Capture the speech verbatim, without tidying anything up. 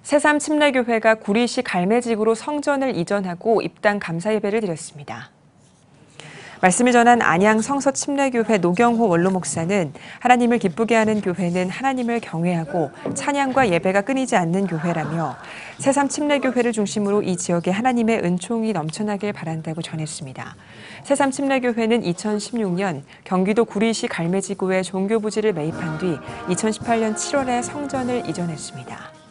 새삼 침례교회가 구리시 갈매직으로 성전을 이전하고 입당 감사 예배를 드렸습니다. 말씀을 전한 안양 성서 침례교회 노경호 원로 목사는 하나님을 기쁘게 하는 교회는 하나님을 경외하고 찬양과 예배가 끊이지 않는 교회라며 새삼 침례교회를 중심으로 이 지역에 하나님의 은총이 넘쳐나길 바란다고 전했습니다. 새삼 침례교회는 이천십육 년 경기도 구리시 갈매지구에 종교부지를 매입한 뒤 이천십팔 년 칠월에 성전을 이전했습니다.